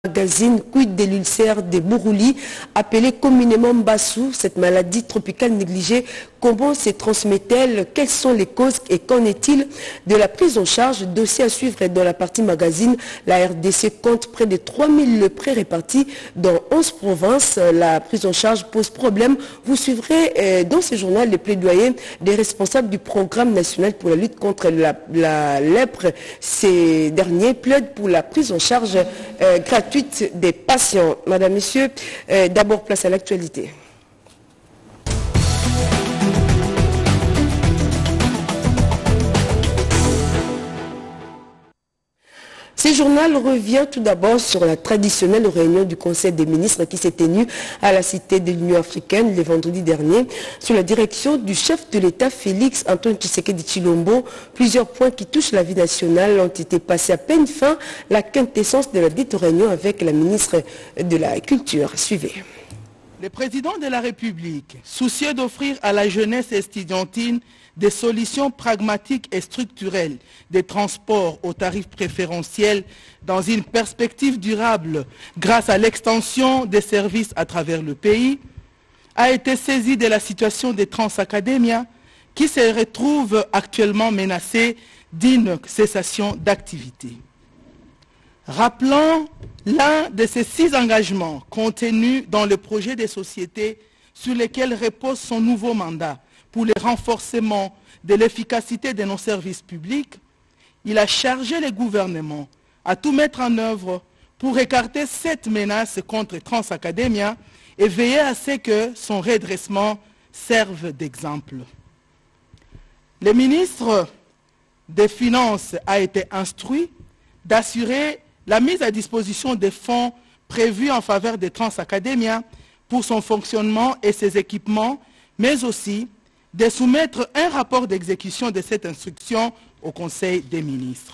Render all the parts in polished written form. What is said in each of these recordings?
Magazine, quid de l'ulcère de Bourouli, appelée communément Bassou, cette maladie tropicale négligée, comment se transmet-elle, quelles sont les causes et qu'en est-il de la prise en charge? Dossier à suivre dans la partie magazine. La RDC compte près de 3000 prêts répartis dans 11 provinces. La prise en charge pose problème. Vous suivrez dans ce journal les plaidoyers des responsables du programme national pour la lutte contre la lèpre. Ces derniers plaident pour la prise en charge gratuite des patients. Madame, Monsieur, d'abord place à l'actualité. Ce journal revient tout d'abord sur la traditionnelle réunion du Conseil des ministres qui s'est tenue à la Cité de l'Union africaine le vendredi dernier. Sous la direction du chef de l'État Félix Antoine Tshisekedi Tshilombo, plusieurs points qui touchent la vie nationale ont été passés à peine fin. La quintessence de la dite réunion avec la ministre de la Culture. Suivez. Le président de la République, soucieux d'offrir à la jeunesse estudiantine des solutions pragmatiques et structurelles des transports aux tarifs préférentiels dans une perspective durable grâce à l'extension des services à travers le pays, a été saisi de la situation des Transacadémia qui se retrouvent actuellement menacées d'une cessation d'activité. Rappelons l'un de ces 6 engagements contenus dans le projet des sociétés sur lesquels repose son nouveau mandat pour le renforcement de l'efficacité de nos services publics. Il a chargé le gouvernement à tout mettre en œuvre pour écarter cette menace contre Transacadémia et veiller à ce que son redressement serve d'exemple. Le ministre des Finances a été instruit d'assurer la mise à disposition des fonds prévus en faveur des Transacadémia pour son fonctionnement et ses équipements, mais aussi de soumettre un rapport d'exécution de cette instruction au Conseil des ministres.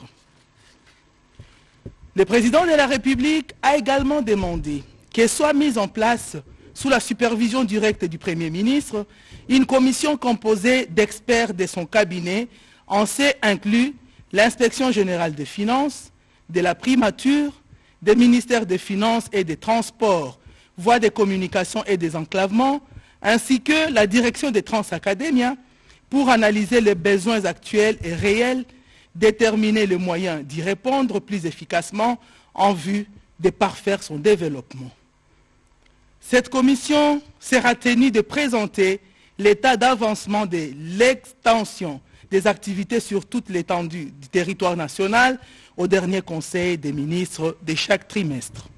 Le président de la République a également demandé que soit mise en place, sous la supervision directe du Premier ministre, une commission composée d'experts de son cabinet, en ce inclus l'inspection générale des finances, de la primature, des ministères des Finances et des Transports, voies des communications et des enclavements, ainsi que la direction des Transacadémia, pour analyser les besoins actuels et réels, déterminer les moyens d'y répondre plus efficacement en vue de parfaire son développement. Cette commission sera tenue de présenter l'état d'avancement de l'extension des activités sur toute l'étendue du territoire national au dernier Conseil des ministres de chaque trimestre.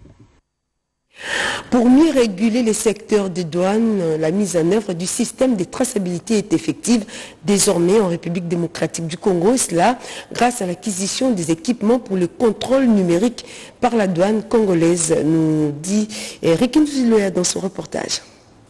Pour mieux réguler les secteurs des douanes, la mise en œuvre du système de traçabilité est effective désormais en République démocratique du Congo, et cela grâce à l'acquisition des équipements pour le contrôle numérique par la douane congolaise, nous dit Eric Nzuiloya dans son reportage.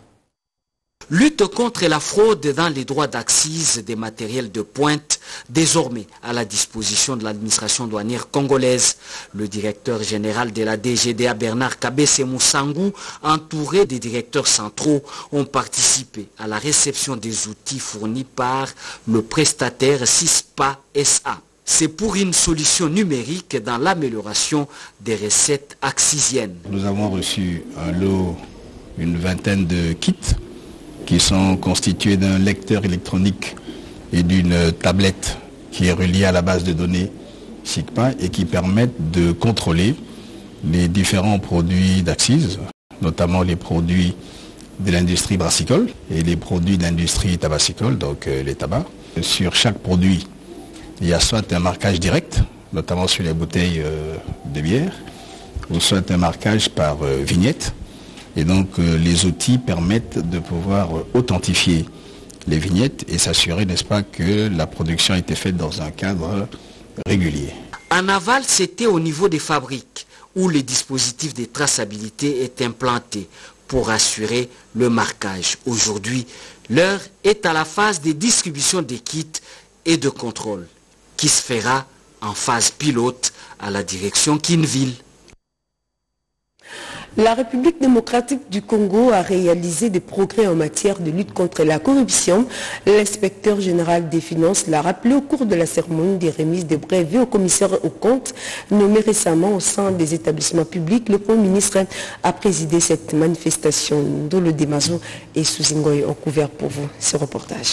Lutte contre la fraude dans les droits d'accise des matériels de pointe, désormais à la disposition de l'administration douanière congolaise. Le directeur général de la DGDA, Bernard Kabese Mousangou, entouré des directeurs centraux, ont participé à la réception des outils fournis par le prestataire CISPA SA. C'est pour une solution numérique dans l'amélioration des recettes accisiennes. Nous avons reçu un lot, une vingtaine de kits qui sont constitués d'un lecteur électronique et d'une tablette qui est reliée à la base de données SICPA et qui permettent de contrôler les différents produits d'accise, notamment les produits de l'industrie brassicole et les produits de l'industrie tabassicole, donc les tabacs. Sur chaque produit, il y a soit un marquage direct, notamment sur les bouteilles de bière, ou soit un marquage par vignette. Et donc les outils permettent de pouvoir authentifier les vignettes et s'assurer, n'est-ce pas, que la production a été faite dans un cadre régulier. En aval, c'était au niveau des fabriques où les dispositifs de traçabilité est implanté pour assurer le marquage. Aujourd'hui, l'heure est à la phase de distribution des kits et de contrôle qui se fera en phase pilote à la direction Kinville. La République démocratique du Congo a réalisé des progrès en matière de lutte contre la corruption. L'inspecteur général des finances l'a rappelé au cours de la cérémonie des remises des brevets au commissaire aux comptes nommé récemment au sein des établissements publics. Le Premier ministre a présidé cette manifestation. Dolo Demazo et Souzingoy ont couvert pour vous ce reportage.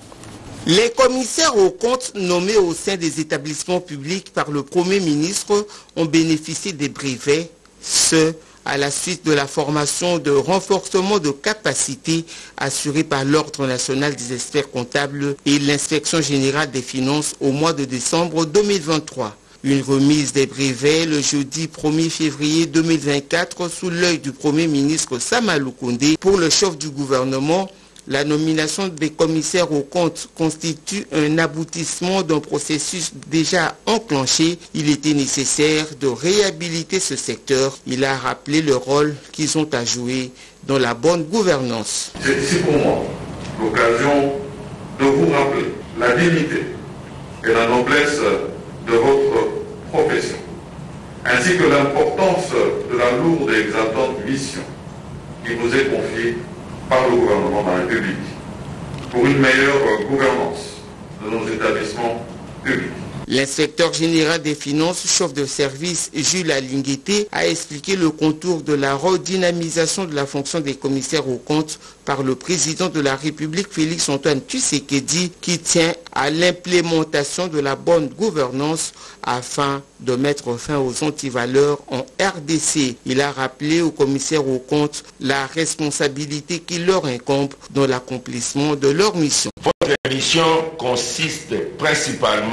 Les commissaires aux comptes nommés au sein des établissements publics par le Premier ministre ont bénéficié des brevets, ce à la suite de la formation de renforcement de capacité assurée par l'Ordre national des experts comptables et l'inspection générale des finances au mois de décembre 2023. Une remise des brevets le jeudi 1er février 2024 sous l'œil du Premier ministre Samalou Koundé. Pour le chef du gouvernement, la nomination des commissaires aux comptes constitue un aboutissement d'un processus déjà enclenché. Il était nécessaire de réhabiliter ce secteur. Il a rappelé le rôle qu'ils ont à jouer dans la bonne gouvernance. C'est ici pour moi l'occasion de vous rappeler la dignité et la noblesse de votre profession, ainsi que l'importance de la lourde et exaltante mission qui vous est confiée par le gouvernement de la République pour une meilleure gouvernance de nos établissements publics. L'inspecteur général des finances, chef de service Jules Alinguité, a expliqué le contour de la redynamisation de la fonction des commissaires aux comptes par le président de la République Félix Antoine Tshisekedi, qui tient à l'implémentation de la bonne gouvernance afin de mettre fin aux antivaleurs en RDC. Il a rappelé aux commissaires aux comptes la responsabilité qui leur incombe dans l'accomplissement de leur mission. Votre mission consiste principalement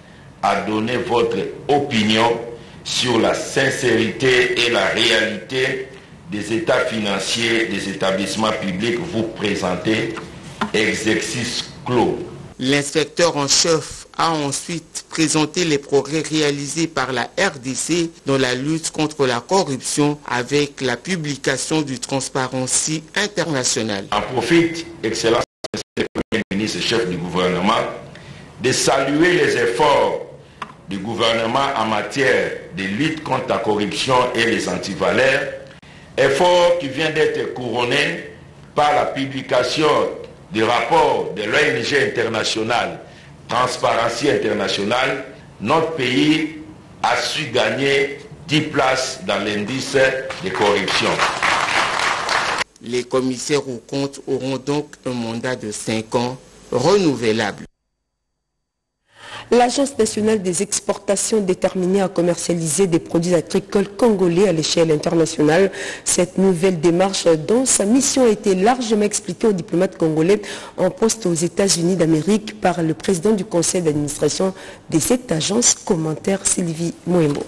à donner votre opinion sur la sincérité et la réalité des états financiers des établissements publics vous présentez, exercice clos. L'inspecteur en chef a ensuite présenté les progrès réalisés par la RDC dans la lutte contre la corruption avec la publication du Transparency International. En profite, Excellence, le Premier ministre, chef du gouvernement, de saluer les efforts du gouvernement en matière de lutte contre la corruption et les antivaleurs, effort qui vient d'être couronné par la publication du rapport de l'ONG internationale Transparency International. Notre pays a su gagner 10 places dans l'indice de corruption. Les commissaires aux comptes auront donc un mandat de 5 ans renouvelable. L'Agence nationale des exportations déterminée à commercialiser des produits agricoles congolais à l'échelle internationale. Cette nouvelle démarche dont sa mission a été largement expliquée aux diplomates congolais en poste aux États-Unis d'Amérique par le président du conseil d'administration de cette agence. Commentaire Sylvie Moembo.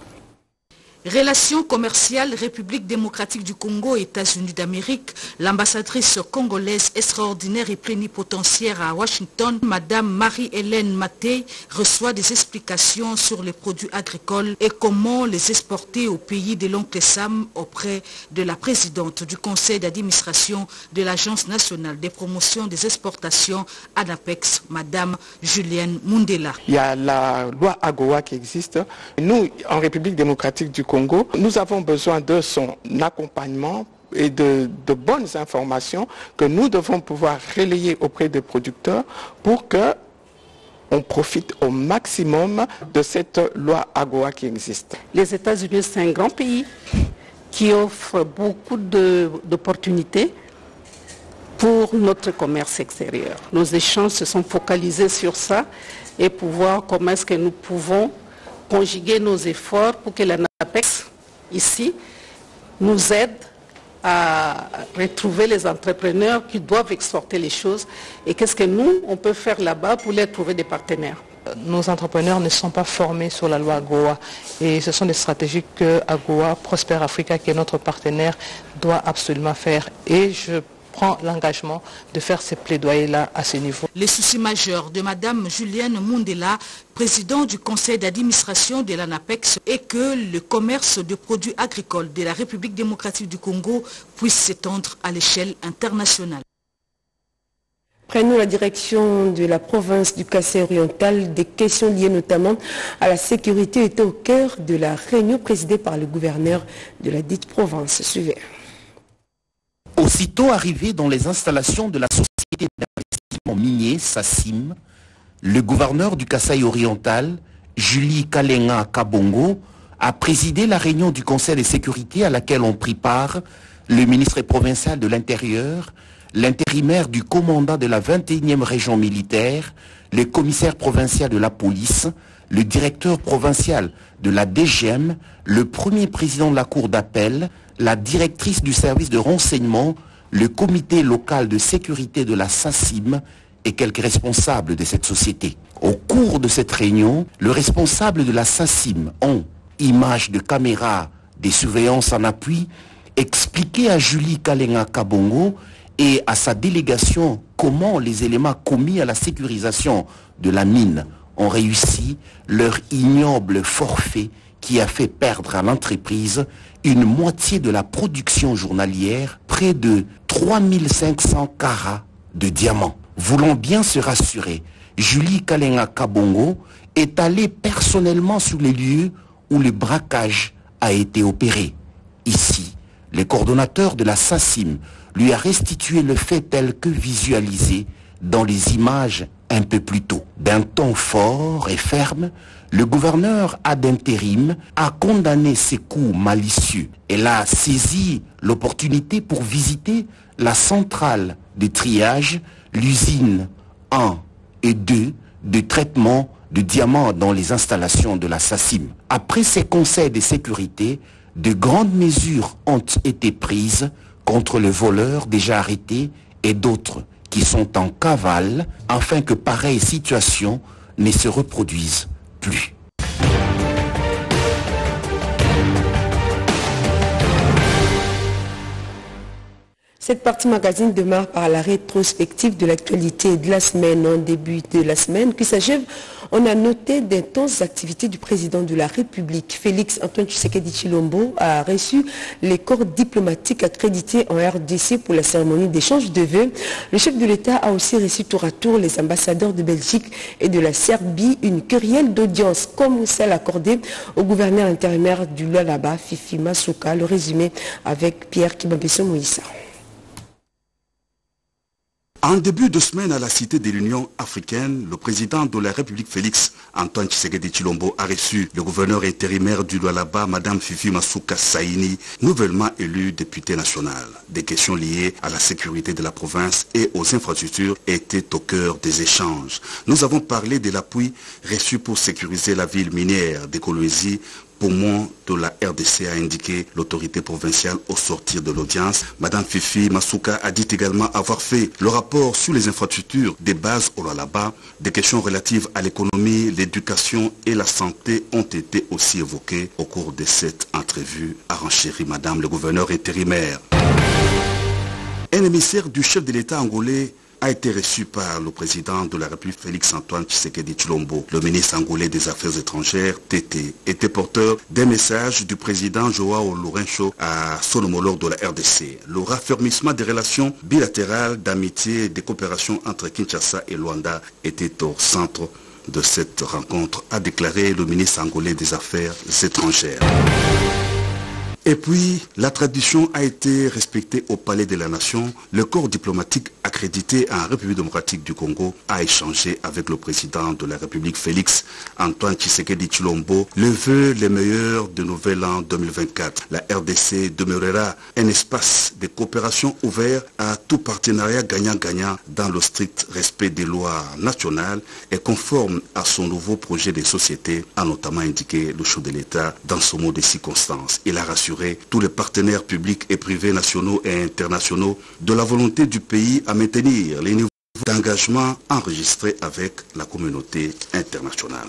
Relations commerciales République démocratique du Congo, États-Unis d'Amérique, l'ambassadrice congolaise extraordinaire et plénipotentiaire à Washington, Madame Marie-Hélène Maté, reçoit des explications sur les produits agricoles et comment les exporter au pays de l'oncle Sam auprès de la présidente du conseil d'administration de l'Agence nationale des promotions des exportations ANAPEX, Madame Julienne Mundela. Il y a la loi AGOA qui existe. Nous, en République démocratique du Congo, nous avons besoin de son accompagnement et de bonnes informations que nous devons pouvoir relayer auprès des producteurs pour que on profite au maximum de cette loi AGOA qui existe. Les États-Unis, c'est un grand pays qui offre beaucoup d'opportunités pour notre commerce extérieur. Nos échanges se sont focalisés sur ça et pour voir comment est-ce que nous pouvons conjuguer nos efforts pour que l'ANAPEX, ici, nous aide à retrouver les entrepreneurs qui doivent exporter les choses et qu'est-ce que nous, on peut faire là-bas pour les trouver des partenaires. Nos entrepreneurs ne sont pas formés sur la loi AGOA et ce sont des stratégies que AGOA, Prosper Africa, qui est notre partenaire, doit absolument faire. Et je prend l'engagement de faire ces plaidoyers-là à ce niveau. Les soucis majeurs de Mme Julienne Mundela, président du conseil d'administration de l'ANAPEX, est que le commerce de produits agricoles de la République démocratique du Congo puisse s'étendre à l'échelle internationale. Prenons la direction de la province du Kasaï oriental. Des questions liées notamment à la sécurité étaient au cœur de la réunion présidée par le gouverneur de la dite province. Suivez. Aussitôt arrivé dans les installations de la société d'investissement minier SACIM, le gouverneur du Kasaï oriental, Julie Kalenga Kabongo, a présidé la réunion du Conseil de sécurité à laquelle ont pris part le ministre provincial de l'Intérieur, l'intérimaire du commandant de la 21e région militaire, le commissaire provincial de la police, le directeur provincial de la DGM, le premier président de la cour d'appel, la directrice du service de renseignement, le comité local de sécurité de la SACIM et quelques responsables de cette société. Au cours de cette réunion, le responsable de la SACIM, en images de caméra des surveillances en appui, expliqué à Julie Kalenga Kabongo et à sa délégation comment les éléments commis à la sécurisation de la mine ont réussi leur ignoble forfait qui a fait perdre à l'entreprise une moitié de la production journalière, près de 3500 carats de diamants. Voulant bien se rassurer, Julie Kalenga Kabongo est allée personnellement sur les lieux où le braquage a été opéré. Ici, le coordonnateur de la SACIM lui a restitué le fait tel que visualisé dans les images un peu plus tôt. D'un ton fort et ferme, le gouverneur ad intérim a condamné ces coups malicieux. Elle a saisi l'opportunité pour visiter la centrale de triage, l'usine 1 et 2 de traitement de diamants dans les installations de la SACIM. Après ces conseils de sécurité, de grandes mesures ont été prises contre les voleurs déjà arrêtés et d'autres qui sont en cavale afin que pareille situation ne se reproduise plus. Cette partie magazine démarre par la rétrospective de l'actualité de la semaine. En début de la semaine qui s'achève, on a noté d'intenses activités du président de la République. Félix Antoine Tshisekedi Tshilombo a reçu les corps diplomatiques accrédités en RDC pour la cérémonie d'échange de vœux. Le chef de l'État a aussi reçu tour à tour les ambassadeurs de Belgique et de la Serbie, une querelle d'audience comme celle accordée au gouverneur intérimaire du Lualaba, Fifi Masuka. Le résumé avec Pierre Kibabeso Moïsa. En début de semaine à la Cité de l'Union africaine, le président de la République Félix Antoine Tshisekedi Tshilombo a reçu le gouverneur intérimaire du Lualaba, Madame Fifi Masuka Saini, nouvellement élue députée nationale. Des questions liées à la sécurité de la province et aux infrastructures étaient au cœur des échanges. Nous avons parlé de l'appui reçu pour sécuriser la ville minière de Kolwezi, poumon de la RDC, a indiqué l'autorité provinciale au sortir de l'audience. Madame Fifi Masuka a dit également avoir fait le rapport sur les infrastructures des bases au Lualaba. Des questions relatives à l'économie, l'éducation et la santé ont été aussi évoquées au cours de cette entrevue, a renchéri Madame le gouverneur intérimaire. Un émissaire du chef de l'État angolais a été reçu par le président de la République Félix Antoine Tshisekedi Tshilombo. Le ministre angolais des Affaires étrangères, Tété, était porteur d'un message du président Joao Lourenço à son homologue de la RDC. Le raffermissement des relations bilatérales d'amitié et de coopération entre Kinshasa et Luanda était au centre de cette rencontre, a déclaré le ministre angolais des Affaires étrangères. Et puis, la tradition a été respectée au Palais de la Nation. Le corps diplomatique accrédité en République démocratique du Congo a échangé avec le président de la République Félix Antoine Tshisekedi Tshilombo le vœu les meilleurs de nouvel an 2024. La RDC demeurera un espace de coopération ouvert à tout partenariat gagnant-gagnant dans le strict respect des lois nationales et conforme à son nouveau projet de société, a notamment indiqué le chef de l'État dans ce mot de circonstance. Il a rassuré tous les partenaires publics et privés nationaux et internationaux de la volonté du pays à maintenir les niveaux d'engagement enregistrés avec la communauté internationale.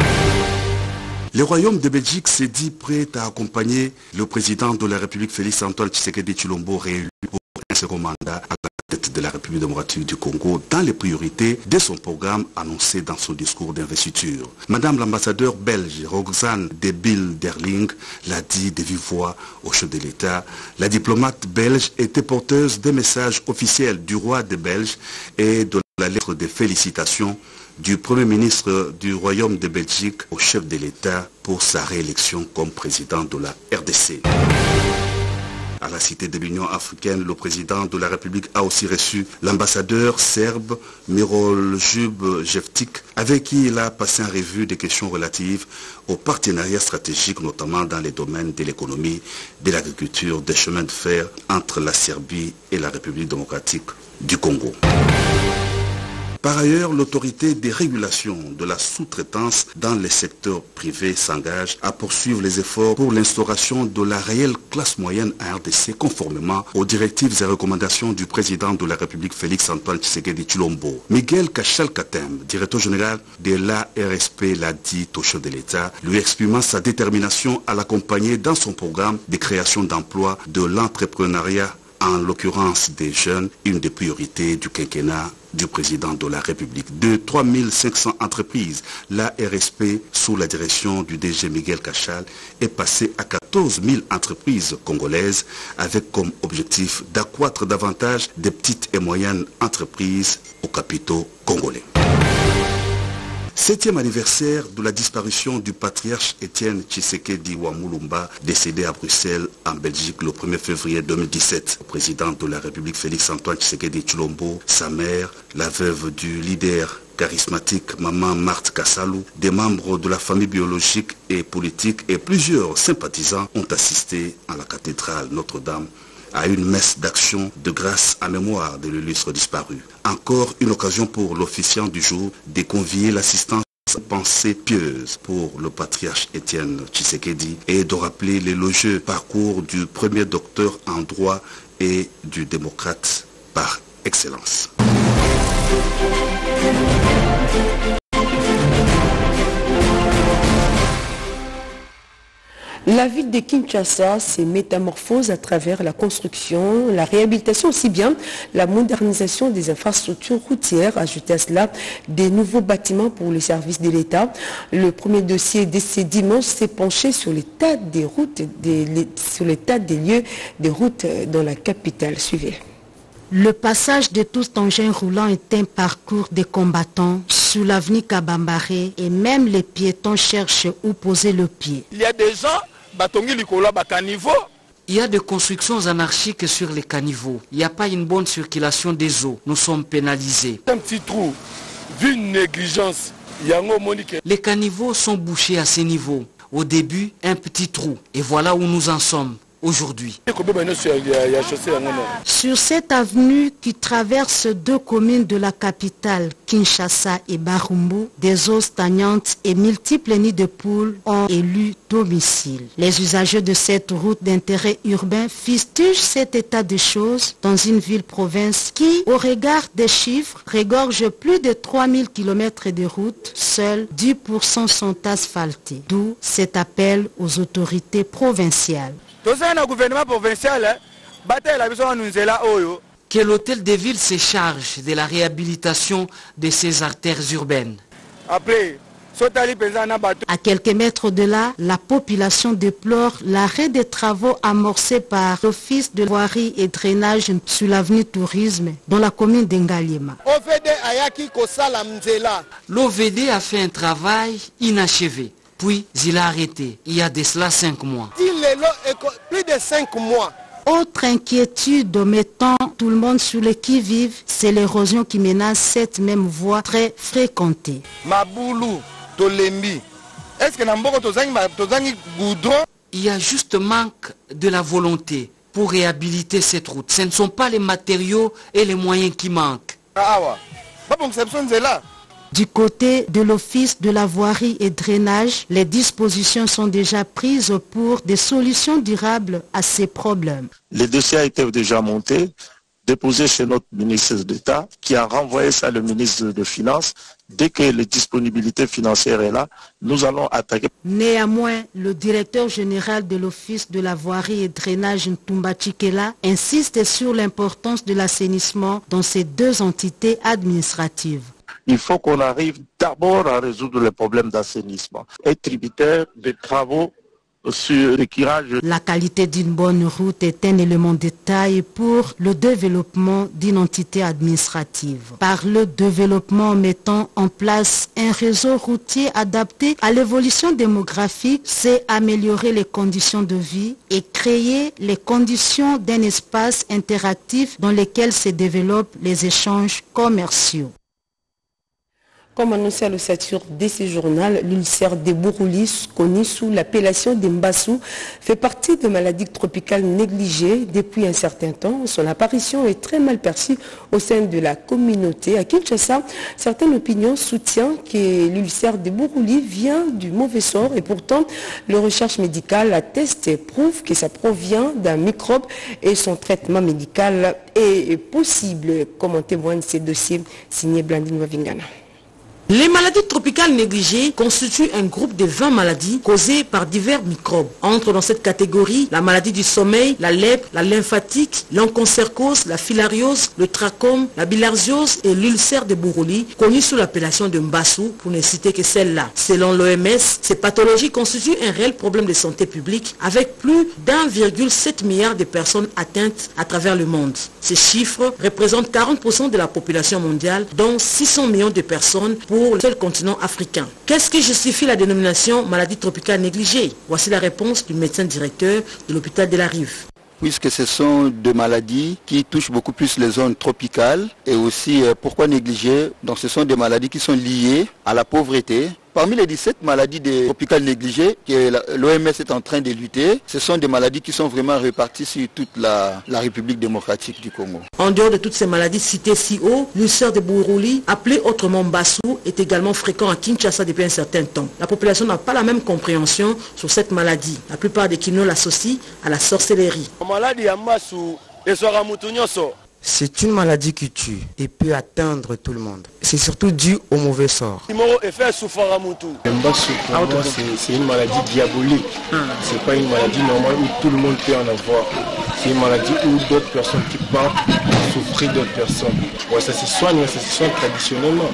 Le Royaume de Belgique s'est dit prêt à accompagner le président de la République Félix Antoine Tshisekedi Tshilombo réélu pour un second mandat à la tête de la République démocratique du Congo dans les priorités de son programme annoncé dans son discours d'investiture. Madame l'ambassadeur belge Roxane de Bilderling l'a dit de vive voix au chef de l'État. La diplomate belge était porteuse des messages officiels du roi de Belge et de La lettre de félicitations du Premier ministre du Royaume de Belgique au chef de l'État pour sa réélection comme président de la RDC. À la Cité de l'Union africaine, le président de la République a aussi reçu l'ambassadeur serbe Miroljub Jeftic, avec qui il a passé en revue des questions relatives aux partenariats stratégiques, notamment dans les domaines de l'économie, de l'agriculture, des chemins de fer entre la Serbie et la République démocratique du Congo. Par ailleurs, l'autorité des régulations de la sous-traitance dans les secteurs privés s'engage à poursuivre les efforts pour l'instauration de la réelle classe moyenne à RDC conformément aux directives et recommandations du président de la République Félix Antoine Tshisekedi Tshilombo. Miguel Kachal-Katem, directeur général de l'ARSP, l'a dit au chef de l'État, lui exprimant sa détermination à l'accompagner dans son programme de création d'emplois de l'entrepreneuriat, en l'occurrence des jeunes, une des priorités du quinquennat du président de la République. De 3500 entreprises, la RSP, sous la direction du DG Miguel Kachal, est passée à 14 000 entreprises congolaises, avec comme objectif d'accroître davantage des petites et moyennes entreprises aux capitaux congolais. 7e anniversaire de la disparition du patriarche Étienne Tshisekedi Wamulumba, décédé à Bruxelles, en Belgique, le 1er février 2017. Le président de la République, Félix Antoine Tshisekedi Tshilombo, sa mère, la veuve du leader charismatique Maman Marthe Kassalou, des membres de la famille biologique et politique et plusieurs sympathisants ont assisté à la cathédrale Notre-Dame à une messe d'action de grâce à mémoire de l'illustre disparu. Encore une occasion pour l'officiant du jour de convier l'assistance pensée pieuse pour le patriarche Étienne Tshisekedi et de rappeler l'élogieux parcours du premier docteur en droit et du démocrate par excellence. La ville de Kinshasa se métamorphose à travers la construction, la réhabilitation, aussi bien la modernisation des infrastructures routières. Ajouté à cela, des nouveaux bâtiments pour les services de l'État. Le premier dossier de ce dimanche s'est penché sur l'état des routes, sur l'état des lieux des routes dans la capitale. Suivez. Le passage de tout engin roulant est un parcours des combattants sous l'avenue Kabambaré et même les piétons cherchent où poser le pied. Il y a des gens, il y a des constructions anarchiques sur les caniveaux. Il n'y a pas une bonne circulation des eaux. Nous sommes pénalisés. Un petit trou, vu une négligence, les caniveaux sont bouchés à ces niveaux. Au début, un petit trou. Et voilà où nous en sommes aujourd'hui. Sur cette avenue qui traverse deux communes de la capitale, Kinshasa et Barumbu, des eaux stagnantes et multiples nids de poules ont élu domicile. Les usagers de cette route d'intérêt urbain fustigent cet état de choses dans une ville-province qui, au regard des chiffres, regorge plus de 3000 km de route. Seuls 10% sont asphaltés. D'où cet appel aux autorités provinciales. Que l'hôtel de ville se charge de la réhabilitation de ces artères urbaines. À quelques mètres de là, la population déplore l'arrêt des travaux amorcés par l'Office de voirie et drainage sur l'avenue Tourisme dans la commune d'Engaliema. L'OVD a fait un travail inachevé. Puis il a arrêté, il y a de cela 5 mois. Plus de 5 mois. Autre inquiétude mettant tout le monde sur le qui-vive, c'est l'érosion qui menace cette même voie très fréquentée. Maboulou, Tolembi. Est-ce que goudron? Il y a juste manque de la volonté pour réhabiliter cette route. Ce ne sont pas les matériaux et les moyens qui manquent. Du côté de l'Office de la voirie et drainage, les dispositions sont déjà prises pour des solutions durables à ces problèmes. Les dossiers étaient déjà montés, déposés chez notre ministre d'État, qui a renvoyé ça au ministre des Finances. Dès que la disponibilité financière est là, nous allons attaquer. Néanmoins, le directeur général de l'Office de la voirie et drainage Ntumba Chikela insiste sur l'importance de l'assainissement dans ces deux entités administratives. Il faut qu'on arrive d'abord à résoudre les problèmes d'assainissement et tributaire des travaux sur le tirage. La qualité d'une bonne route est un élément de taille pour le développement d'une entité administrative. Par le développement mettant en place un réseau routier adapté à l'évolution démographique, c'est améliorer les conditions de vie et créer les conditions d'un espace interactif dans lequel se développent les échanges commerciaux. Comme annoncé à l'ossature de ce journal, l'ulcère des Bouroulis, connu sous l'appellation des Mbassou, fait partie de maladies tropicales négligées depuis un certain temps. Son apparition est très mal perçue au sein de la communauté. À Kinshasa, certaines opinions soutiennent que l'ulcère des Bouroulis vient du mauvais sort et pourtant, les recherches médicales attestent et prouvent que ça provient d'un microbe et son traitement médical est possible, comme en témoigne ces dossiers signés Blandine Wavingana. Les maladies tropicales négligées constituent un groupe de 20 maladies causées par divers microbes. Entrent dans cette catégorie la maladie du sommeil, la lèpre, la lymphatique, l'onchocercose, la filariose, le trachome, la bilharziose et l'ulcère de Bouroulis, connu sous l'appellation de Mbassou, pour ne citer que celle-là. Selon l'OMS, ces pathologies constituent un réel problème de santé publique avec plus d'1,7 milliard de personnes atteintes à travers le monde. Ces chiffres représentent 40% de la population mondiale, dont 600 millions de personnes pour le seul continent africain. Qu'est-ce qui justifie la dénomination maladie tropicale négligée? Voici la réponse du médecin directeur de l'hôpital de la Rive. Puisque ce sont des maladies qui touchent beaucoup plus les zones tropicales et aussi pourquoi négliger? Donc ce sont des maladies qui sont liées à la pauvreté. Parmi les 17 maladies tropicales négligées que l'OMS est en train de lutter, ce sont des maladies qui sont vraiment réparties sur toute la République démocratique du Congo. En dehors de toutes ces maladies citées si haut, l'ulcère de Bouroulis, appelé autrement Mbassou, est également fréquent à Kinshasa depuis un certain temps. La population n'a pas la même compréhension sur cette maladie. La plupart des Kino l'associent à la sorcellerie. C'est une maladie qui tue et peut atteindre tout le monde. C'est surtout dû au mauvais sort. Mbassou, pour moi, c'est une maladie diabolique. C'est pas une maladie normale où tout le monde peut en avoir. C'est une maladie où d'autres personnes qui partent souffrir d'autres personnes. Ouais, ça se soigne traditionnellement.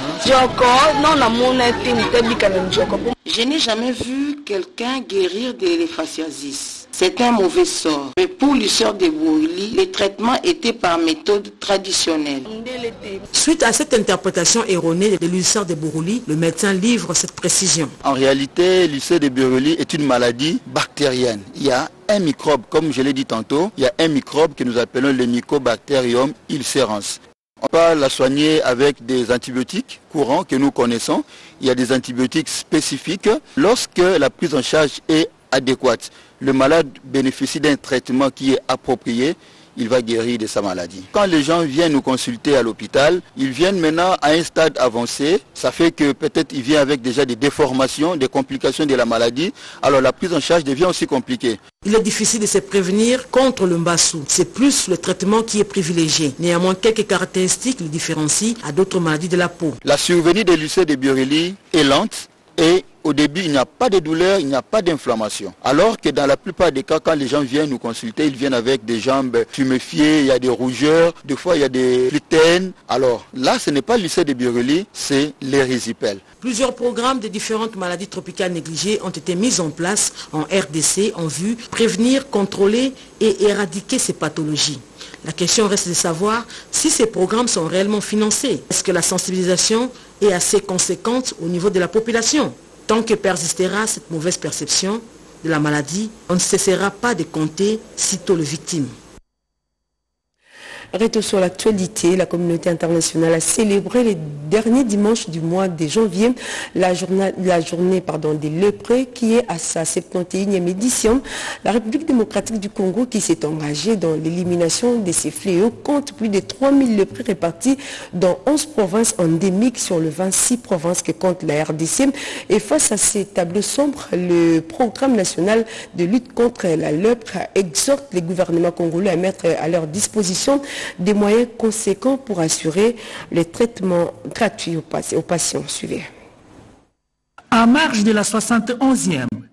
Je n'ai jamais vu quelqu'un guérir de l'éphrasiasis. C'est un mauvais sort. Mais pour l'ulcère de Bouroulis, le traitement était par méthode traditionnelle. Suite à cette interprétation erronée de l'ulcère de Bouroulis, le médecin livre cette précision. En réalité, l'ulcère de Bouroulis est une maladie bactérienne. Il y a un microbe, comme je l'ai dit tantôt, il y a un microbe que nous appelons le Mycobacterium ulcerans. On peut la soigner avec des antibiotiques courants que nous connaissons. Il y a des antibiotiques spécifiques. Lorsque la prise en charge est adéquate, le malade bénéficie d'un traitement qui est approprié, il va guérir de sa maladie. Quand les gens viennent nous consulter à l'hôpital, ils viennent maintenant à un stade avancé. Ça fait que peut-être ils viennent avec déjà des déformations, des complications de la maladie. Alors la prise en charge devient aussi compliquée. Il est difficile de se prévenir contre le Mbassou. C'est plus le traitement qui est privilégié. Néanmoins, quelques caractéristiques le différencient à d'autres maladies de la peau. La survenue de l'ulcère de Bouroulis est lente et au début, il n'y a pas de douleur, il n'y a pas d'inflammation. Alors que dans la plupart des cas, quand les gens viennent nous consulter, ils viennent avec des jambes tuméfiées, il y a des rougeurs, des fois il y a des gluten. Alors là, ce n'est pas l'ulcère de Bouroulis, c'est l'érysipèle. Plusieurs programmes de différentes maladies tropicales négligées ont été mis en place en RDC en vue de prévenir, contrôler et éradiquer ces pathologies. La question reste de savoir si ces programmes sont réellement financés. Est-ce que la sensibilisation est assez conséquente au niveau de la population? Tant que persistera cette mauvaise perception de la maladie, on ne cessera pas de compter sitôt les victimes. Retour sur l'actualité, la communauté internationale a célébré les derniers dimanches du mois de janvier la journée des lépreux qui est à sa 71e édition. La République démocratique du Congo qui s'est engagée dans l'élimination de ces fléaux compte plus de 3000 lépreux répartis dans 11 provinces endémiques sur le 26 provinces que compte la RDC. Et face à ces tableaux sombres, le programme national de lutte contre la lèpre exhorte les gouvernements congolais à mettre à leur disposition des moyens conséquents pour assurer les traitements gratuits aux patients. Suivez. En marge de la 71e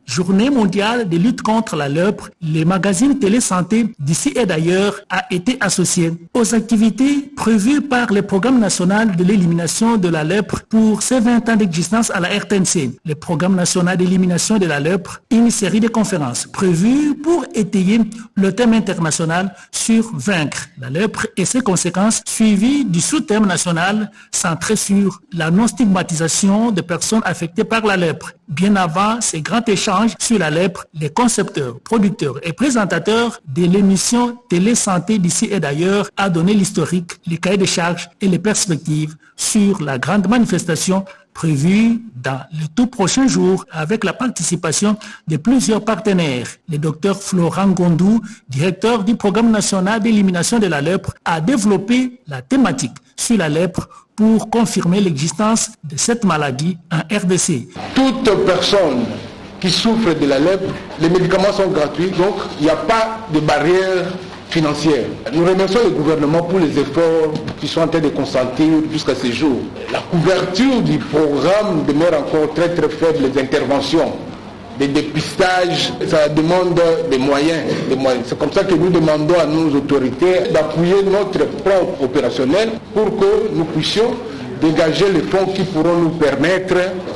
Journée mondiale de lutte contre la lèpre, le magazine Télésanté d'ici et d'ailleurs a été associé aux activités prévues par le programme national de l'élimination de la lèpre pour ses 20 ans d'existence à la RTNC. Le programme national d'élimination de la lèpre, une série de conférences prévues pour étayer le thème international sur vaincre la lèpre et ses conséquences, suivi du sous-thème national centré sur la non-stigmatisation des personnes affectées par la lèpre. Bien avant ces grands échanges sur la lèpre, les concepteurs, producteurs et présentateurs de l'émission Télésanté d'ici et d'ailleurs a donné l'historique, les cahiers de charges et les perspectives sur la grande manifestation prévue dans les tout prochains jours avec la participation de plusieurs partenaires. Le docteur Florent Gondou, directeur du programme national d'élimination de la lèpre, a développé la thématique sur la lèpre pour confirmer l'existence de cette maladie en RDC. Toute personne qui souffre de la lèpre, les médicaments sont gratuits, donc il n'y a pas de barrière financière. Nous remercions le gouvernement pour les efforts qui sont en train de consentir jusqu'à ce jour. La couverture du programme demeure encore très faible, les interventions. Des dépistages, ça demande des moyens. C'est comme ça que nous demandons à nos autorités d'appuyer notre plan opérationnel pour que nous puissions dégager les fonds qui pourront nous permettre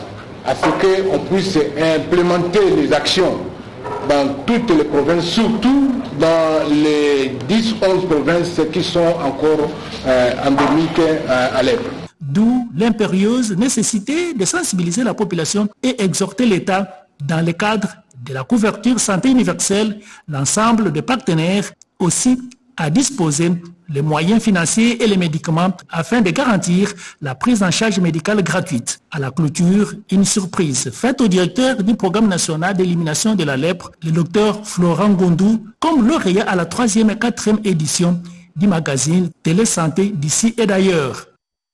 à ce qu'on puisse implémenter les actions dans toutes les provinces, surtout dans les 10-11 provinces qui sont encore endémiques à lèpre. D'où l'impérieuse nécessité de sensibiliser la population et exhorter l'État dans le cadre de la couverture santé universelle, l'ensemble des partenaires aussi à disposer les moyens financiers et les médicaments afin de garantir la prise en charge médicale gratuite. À la clôture, une surprise faite au directeur du programme national d'élimination de la lèpre, le docteur Florent Gondou, comme lauréat à la 3e et 4e édition du magazine Télésanté d'ici et d'ailleurs.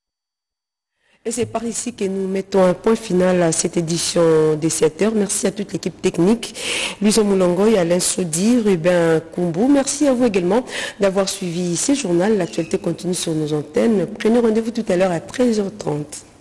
Et c'est par ici que nous mettons un point final à cette édition des 7h. Merci à toute l'équipe technique, Luso Moulongoy, Alain Sodi, Ruben Kumbou. Merci à vous également d'avoir suivi ce journal. L'actualité continue sur nos antennes. Prenez rendez-vous tout à l'heure à 13h30.